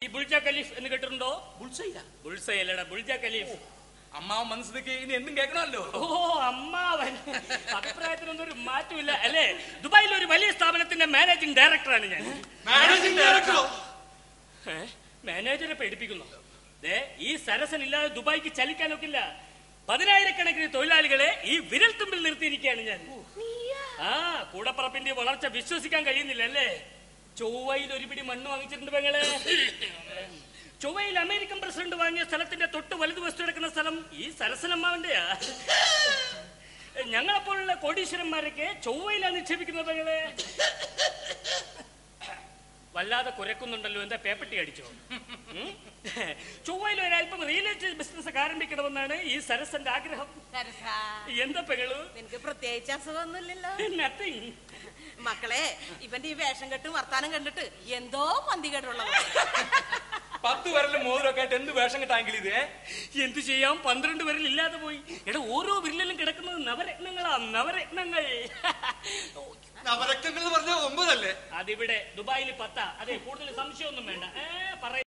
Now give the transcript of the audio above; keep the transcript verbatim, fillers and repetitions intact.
ഈ ബുൾജ ഖലീഫ് എന്ന് കേട്ടിട്ടുണ്ടോ? ബുൾസൈലടാ ബുൾജ ഖലീഫ്. അമ്മാവൻ മനസ്സിലേക്ക് ഇനി എന്തും കേൾക്കണമല്ലോ. ഓ അമ്മാവൻ, അഭിപ്രായത്തിനൊന്നും ഒരു മാറ്റമില്ല അല്ലേ? ദുബായിൽ ഒരു വലിയ സ്ഥാപനത്തിന്റെ മാനേജിംഗ് ഡയറക്ടറാണ് ഞാൻ. മാനേജിംഗ് ഡയറക്ടറോ? മാനേജറെ പേടിപ്പിക്കുന്നു. ഈ സരസൻ ഇല്ലാതെ ദുബായിക്ക് ചലിക്കാനൊക്കില്ല. പതിനായിരക്കണക്കിന് തൊഴിലാളികളെ ഈ വിരൽ തുമ്പിൽ നിർത്തിയിരിക്കുകയാണ് ഞാൻ. ആ കൂടപ്പറപ്പിന്റെ വളർച്ച വിശ്വസിക്കാൻ കഴിയുന്നില്ല അല്ലേ? ചൊവ്വയിൽ ഒരു പിടി മണ്ണ് വാങ്ങിച്ചിട്ടുണ്ട് പെങ്ങളെ. ചൊവ്വയിൽ അമേരിക്കൻ പ്രസിഡന്റ് വാങ്ങിയ സ്ഥലത്തിന്റെ തൊട്ട് വലതുവശത്ത് കിടക്കുന്ന സ്ഥലം ഈ സരസനമ്മാവിന്റെയാ. ഞങ്ങളെപ്പോലുള്ള കോടീശ്വരന്മാരൊക്കെ ചൊവ്വയിലാണ് നിക്ഷേപിക്കുന്നത് പെങ്ങളെ. വല്ലാതെ കുരക്കുന്നുണ്ടല്ലോ, എന്താ പേപ്പട്ടി അടിച്ചോ? ചൊവ്വയിൽ ഒരല്പം റിയൽ എസ്റ്റേറ്റ് ബിസിനസ് ആരംഭിക്കണമെന്നാണ് ഈ സരസന്റെ ആഗ്രഹം. എന്താ പെങ്ങളു? നിനക്ക് പ്രത്യേകിച്ച് അസുഖമൊന്നുമില്ലല്ലോ? നത്തിങ്. മക്കളെ, ഇവന്റെ ഈ വേഷം കെട്ടും വർത്താനം കണ്ടിട്ട് എന്തോ പന്തികേടുള്ളത്. പത്ത് വരലും മോതിരൊക്കെ ആയിട്ട് എന്ത് വേഷം കെട്ടാങ്കിൽ ഇത് എന്തു ചെയ്യാം? പന്ത്രണ്ട് വരൽ ഇല്ലാതെ പോയി. എടാ ഓരോ വിരലിലും കിടക്കുന്നത് നവരത്നങ്ങളാ, നവരത്നങ്ങൾ. നവരത്നങ്ങൾ പറഞ്ഞ ഒമ്പതല്ലേ? അതിവിടെ ദുബായിൽ പത്താ. അതെ, കൂടുതൽ സംശയമൊന്നും വേണ്ട. ഏ പറയുന്ന